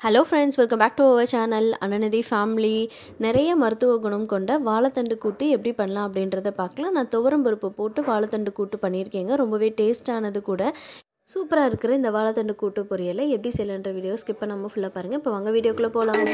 Hello friends, welcome back to our channel AnanAthi family. நிறைய மருத்துவ குணம் கொண்ட வாழைத்தண்டு கூட்டு எப்படி பண்ணலாம் அப்படின்றத பார்க்கலாம். நான் துவரம் பருப்பு போட்டு வாழைத்தண்டு கூட்டு பண்ணியிருக்கேங்க. ரொம்பவே டேஸ்டானது கூட. சூப்பராக இருக்கிற இந்த வாழைத்தண்டு கூட்டு பொரியலை எப்படி செய்யலான்ற வீடியோ ஸ்கிப் பண்ணாமல் ஃபுல்லாக பாருங்கள். இப்போ வாங்க வீடியோக்குள்ளே போகலாம்.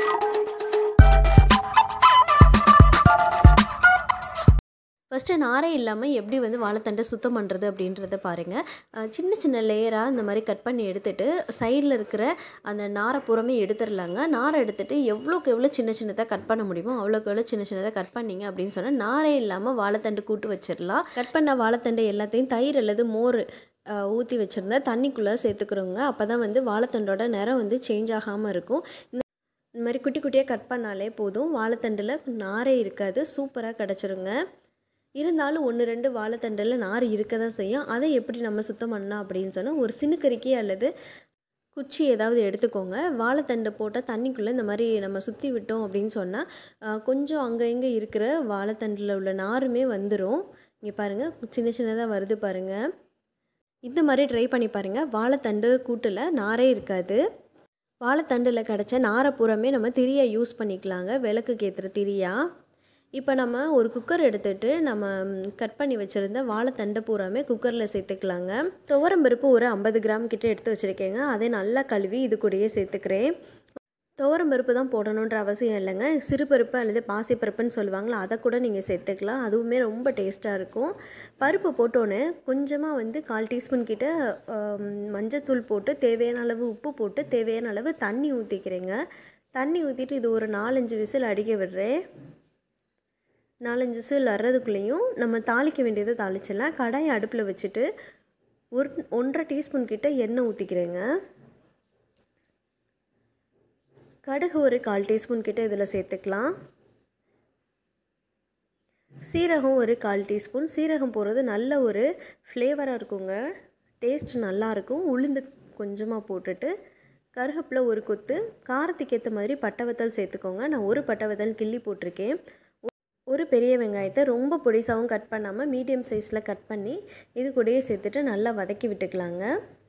ஃபஸ்ட்டு நாரே இல்லாமல் எப்படி வாழைத்தண்டை சுத்தம் பண்ணுறது அப்படின்றத பாருங்கள். சின்ன சின்ன லேயராக இந்த மாதிரி கட் பண்ணி எடுத்துகிட்டு சைடில் இருக்கிற அந்த நாரை புறமே எடுத்துடலாங்க. நாரை எடுத்துகிட்டு எவ்வளோக்கு எவ்வளோ சின்ன சின்னதாக கட் பண்ண முடியுமோ அவ்வளோக்கு எவ்வளோ சின்ன சின்னதாக கட் பண்ணிங்க அப்படின்னு சொன்னால் நாரே இல்லாமல் வாழைத்தண்டு கூட்டு வச்சிடலாம். கட் பண்ண வாழைத்தண்டை எல்லாத்தையும் தயிர் அல்லது மோர் ஊற்றி வச்சுருந்தா தண்ணிக்குள்ளே சேர்த்துக்கிறோங்க. அப்போ தான் வாழைத்தண்டோட நிறம் சேஞ்ச் ஆகாமல் இருக்கும். இந்த மாதிரி குட்டி குட்டியாக கட் பண்ணாலே போதும், வாழைத்தண்டில் நாரே இருக்காது, சூப்பராக கிடச்சிருங்க. இருந்தாலும் 1-2 வாழைத்தண்டில் நார் இருக்க தான் செய்யும். அதை எப்படி நம்ம சுத்தம் பண்ணலாம் அப்படின்னு சொன்னால் ஒரு சினுக்கரிக்கி அல்லது குச்சி ஏதாவது எடுத்துக்கோங்க. வாழைத்தண்டை போட்டால் தண்ணிக்குள்ளே இந்த மாதிரி நம்ம சுற்றி விட்டோம் அப்படின்னு சொன்னால் கொஞ்சம் அங்கே இங்கே இருக்கிற வாழைத்தண்டில் உள்ள நாருமே வந்துடும். இங்கே பாருங்கள், சின்ன சின்னதாக வருது பாருங்கள். இந்த மாதிரி ட்ரை பண்ணி பாருங்கள். வாழைத்தண்டு கூட்டில் நாரே இருக்காது. வாழைத்தண்டில் கிடச்ச நாரை பூராமே நம்ம திரியை யூஸ் பண்ணிக்கலாங்க, விளக்குக்கு ஏற்றுற திரியாக. இப்போ நம்ம ஒரு குக்கர் எடுத்துகிட்டு நம்ம கட் பண்ணி வச்சுருந்த வாழைத்தண்டை பூராமே குக்கரில் சேர்த்துக்கலாங்க. துவரம் பருப்பு ஒரு 50 கிராம் கிட்ட எடுத்து வச்சுருக்கேங்க. அதை நல்லா கழுவி இது கூடயே சேர்த்துக்கிறேன். துவரம் பருப்பு தான் போடணுன்ற அவசியம் இல்லைங்க. சிறுபருப்பு அல்லது பாசிப்பருப்புன்னு சொல்லுவாங்களா, அதை கூட நீங்கள் சேர்த்துக்கலாம். அதுவுமே ரொம்ப டேஸ்ட்டாக இருக்கும். பருப்பு போட்டோன்னே கொஞ்சமாக 1/4 டீஸ்பூன் கிட்ட மஞ்சத்தூள் போட்டு தேவையான அளவு உப்பு போட்டு தேவையான அளவு தண்ணி ஊற்றிக்கிறேங்க. தண்ணி ஊற்றிட்டு இது ஒரு 4-5 விசில் அடிக்க விடுறேன். 4-5 விசில் வர்றதுக்குள்ளேயும் நம்ம தாளிக்க வேண்டியதை தாளிச்சிடலாம். கடாயை அடுப்பில் வச்சுட்டு 1.5 டீஸ்பூன் கிட்ட எண்ணெய் ஊற்றிக்கிறேங்க. கடுகு ஒரு 1/4 டீஸ்பூன் கிட்ட இதில் சேர்த்துக்கலாம். சீரகம் ஒரு 1/4 டீஸ்பூன். சீரகம் போடுறது நல்ல ஒரு ஃப்ளேவராக இருக்குங்க, டேஸ்ட் நல்லாயிருக்கும். உளுந்து கொஞ்சமாக போட்டுட்டு கருவேப்பிலை ஒரு கொத்து, காரத்துக்கு ஏற்ற மாதிரி பட்டை வத்தல் சேர்த்துக்கோங்க. நான் ஒரு பட்டை வத்தல் கிள்ளி போட்டிருக்கேன். ஒரு பெரிய வெங்காயத்தை ரொம்ப பொடிசாகவும் கட் பண்ணாமல் மீடியம் சைஸில் கட் பண்ணி இது கூடயே சேர்த்துட்டு நல்லா வதக்கி விட்டுக்கலாங்க.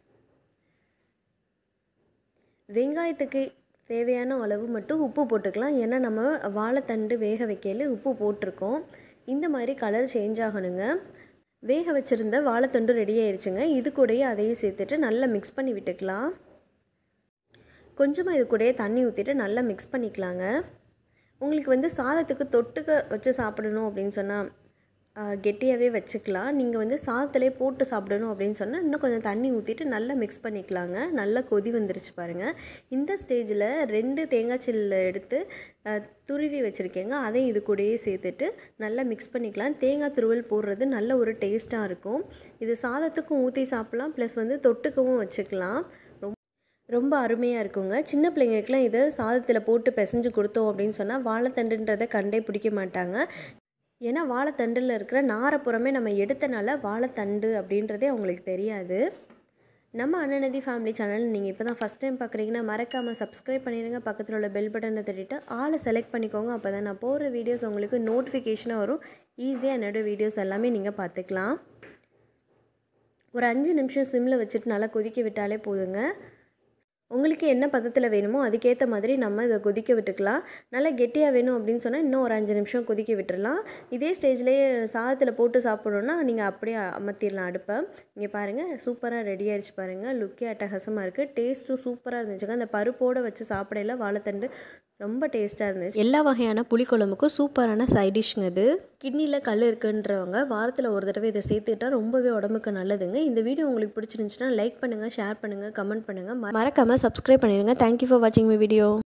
வெங்காயத்துக்கு தேவையான அளவு மட்டும் உப்பு போட்டுக்கலாம். ஏன்னா நம்ம வாழைத்தண்டு வேக வைக்கையில் உப்பு போட்டிருக்கோம். இந்த மாதிரி கலர் சேஞ்ச் ஆகணுங்க. வேக வச்சுருந்த வாழைத்தண்டு ரெடி ஆயிடுச்சுங்க. இது கூடயே அதையும் சேர்த்துட்டு நல்லா மிக்ஸ் பண்ணி விட்டுக்கலாம். கொஞ்சமாக இது கூடயே தண்ணி ஊற்றிட்டு நல்லா மிக்ஸ் பண்ணிக்கலாங்க. உங்களுக்கு சாதத்துக்கு தொட்டுக்க வச்சு சாப்பிடணும் அப்படின்னு சொன்னால் கெட்டியாகவே வச்சுக்கலாம். நீங்கள் சாதத்திலே போட்டு சாப்பிடணும் அப்படின்னு சொன்னால் இன்னும் கொஞ்சம் தண்ணி ஊற்றிட்டு நல்லா மிக்ஸ் பண்ணிக்கலாங்க. நல்லா கொதி வந்துருச்சு பாருங்கள். இந்த ஸ்டேஜில் 2 தேங்காய் சில்லு எடுத்து துருவி வச்சுருக்கேங்க. அதையும் இது கூடயே சேர்த்துட்டு நல்லா மிக்ஸ் பண்ணிக்கலாம். தேங்காய் துருவல் போடுறது நல்ல ஒரு டேஸ்ட்டாக இருக்கும். இது சாதத்துக்கும் ஊற்றி சாப்பிட்லாம், ப்ளஸ் தொட்டுக்கவும் வச்சுக்கலாம். ரொம்ப அருமையாக இருக்குங்க. சின்ன பிள்ளைங்களுக்குலாம் இதை சாதத்தில் போட்டு பிசைஞ்சு கொடுத்தோம் அப்படின்னு சொன்னால் வாழைத்தண்டுன்றதை கண்டே பிடிக்க மாட்டாங்க. ஏன்னா வாழைத்தண்டில் இருக்கிற நாரை புறமே நம்ம எடுத்தனால வாழைத்தண்டு அப்படின்றதே அவங்களுக்கு தெரியாது. நம்ம AnanAthi ஃபேமிலி சேனல் நீங்கள் இப்போ தான் ஃபஸ்ட் டைம் பார்க்குறீங்கன்னா மறக்காமல் சப்ஸ்கிரைப் பண்ணிடுங்க. பக்கத்தில் உள்ள பெல் பட்டனை தட்டிட்டு ஆளை செலக்ட் பண்ணிக்கோங்க. அப்போ தான் நான் போடுற வீடியோஸ் உங்களுக்கு நோட்டிஃபிகேஷனாக வரும். ஈஸியாக என்னோடய வீடியோஸ் எல்லாமே நீங்கள் பார்த்துக்கலாம். ஒரு 5 நிமிஷம் சிம்மில் வச்சுட்டு நல்லா கொதிக்க விட்டாலே போதுங்க. உங்களுக்கு என்ன பதத்தில் வேணுமோ அதுக்கேற்ற மாதிரி நம்ம இதை கொதிக்க விட்டுக்கலாம். நல்லா கெட்டியாக வேணும் அப்படின்னு சொன்னால் இன்னும் ஒரு 5 நிமிஷம் கொதிக்க விட்டுடலாம். இதே ஸ்டேஜ்லேயே சாதத்தில் போட்டு சாப்பிடணுன்னா நீங்கள் அப்படியே அமர்த்திடலாம் அடுப்பை. இங்கே பாருங்கள், சூப்பராக ரெடி ஆகிடுச்சு பாருங்கள். லுக்கே அட்டகாசமாக இருக்குது, டேஸ்ட்டும் சூப்பராக இருந்துச்சுங்க. அந்த பருப்போடு வச்சு சாப்பிடையில வாழைத்தண்டு ரொம்ப டேஸ்ட்டாக இருந்துச்சு. எல்லா வகையான புளிக்குழம்புக்கும் சூப்பரான சைட் டிஷ்ங்க இது. கிட்னியில் கல் இருக்குன்றவங்க வாரத்தில் ஒரு தடவை இதை சேர்த்துக்கிட்டால் ரொம்பவே உடம்புக்கு நல்லதுங்க. இந்த வீடியோ உங்களுக்கு பிடிச்சிருந்துச்சுன்னா லைக் பண்ணுங்கள், ஷேர் பண்ணுங்கள், கமெண்ட் பண்ணுங்கள். மறக்காமல் சப்ஸ்கிரைப் பண்ணிடுங்க. தேங்க்யூ ஃபார் வாட்சிங் மை வீடியோ.